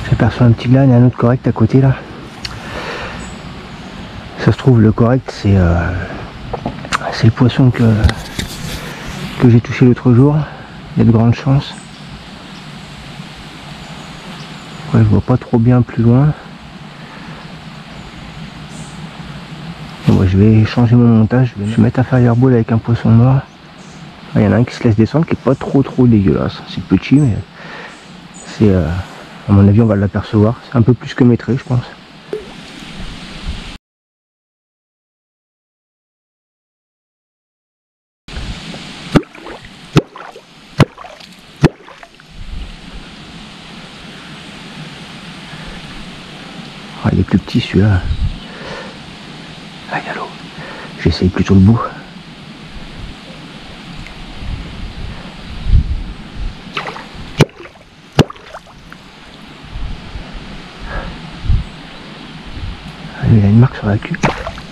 J'aperçois un petit glane et un autre correct à côté là. Ça se trouve le correct c'est le poisson que j'ai touché l'autre jour. Il y a de grandes chances. Ouais, je vois pas trop bien plus loin. Bon, je vais changer mon montage, je vais mettre un fireball avec un poisson mort. Il y en a un qui se laisse descendre qui est pas trop dégueulasse. C'est petit mais c'est à mon avis on va l'apercevoir. C'est un peu plus que maîtrisé je pense. Ah, il est plus petit celui-là. Ah, il y a l'eau. J'essaye plutôt le bout. Ah, il a une marque sur la queue.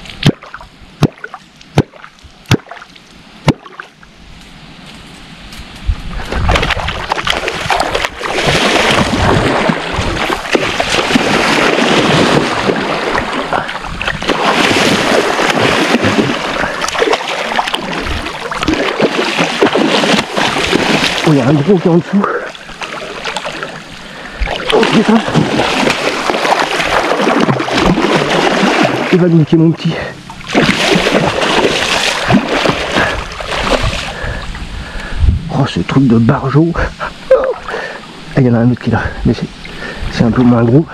Oh, il y a un gros qui est en dessous. Oh putain. Il va niquer mon petit. Oh, ce truc de barjo. Ah, il y en a un autre qui est là, mais c'est un peu moins gros.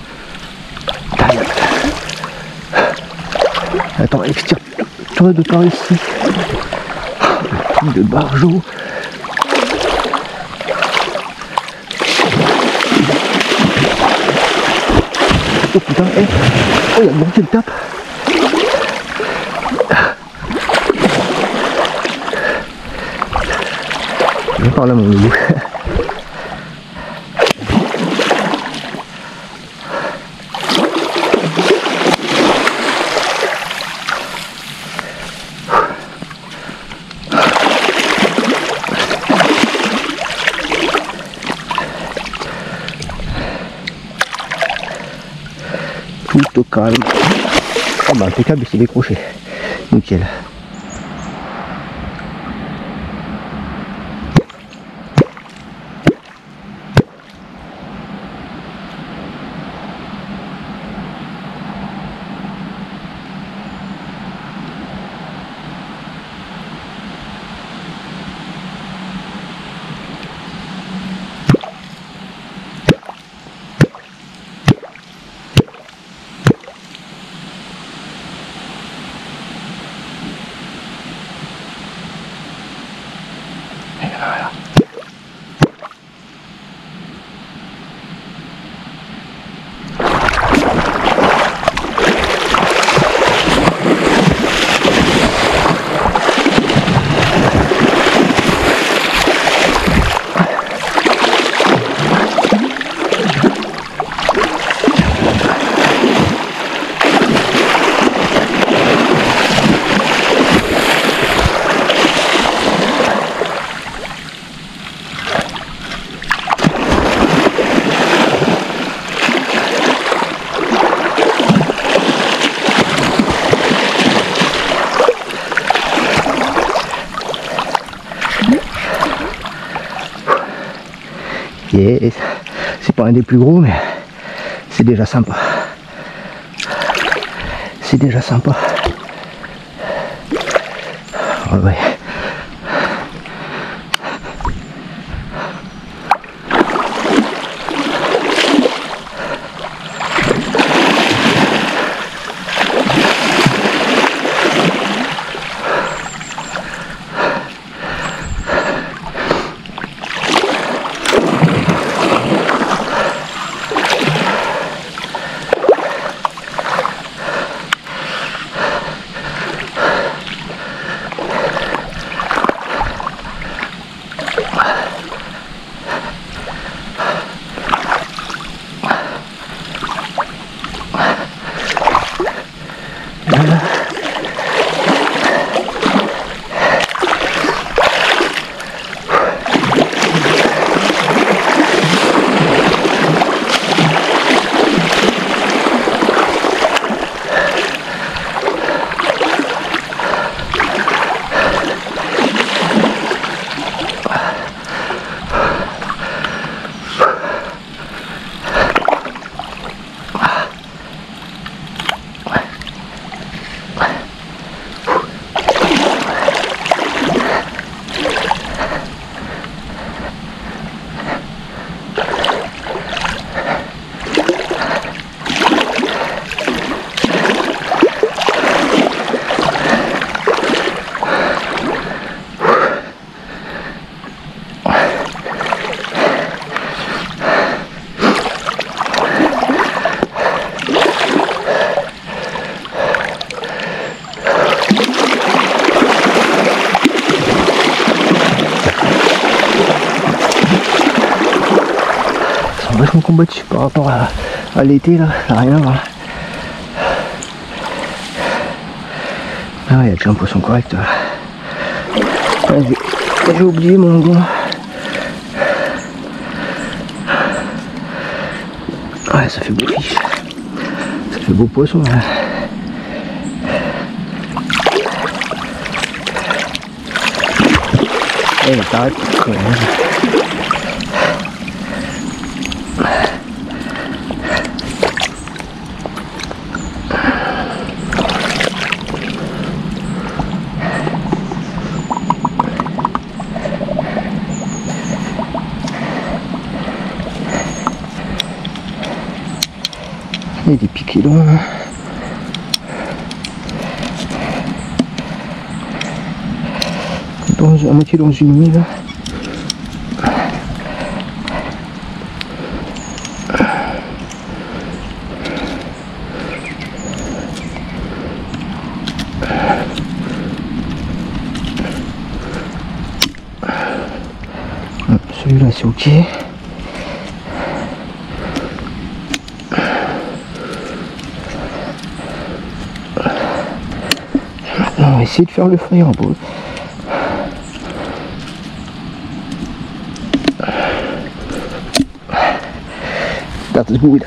Attends, extire-toi de par ici. Le truc de barjo. Oh putain, oh, il y a le bon qui le tape. Viens par là mon loulou. Tout au calme. Oh bah impeccable, il s'est décroché. Nickel. Yes. C'est pas un des plus gros mais c'est déjà sympa. C'est déjà sympa. Oh, ouais. combatif par rapport à l'été là, ça n'a rien à voir. Ah, il y a déjà un poisson correct. Ah, j'ai oublié mon gond. Ouais, ça fait beau fiche. Ça fait beau poisson. Là. Il va t'arrêter quand même. Il y a des piquets longs. À moitié dans une mine. Celui-là c'est ok. Maintenant on va essayer de faire le fireball. Dat is goed.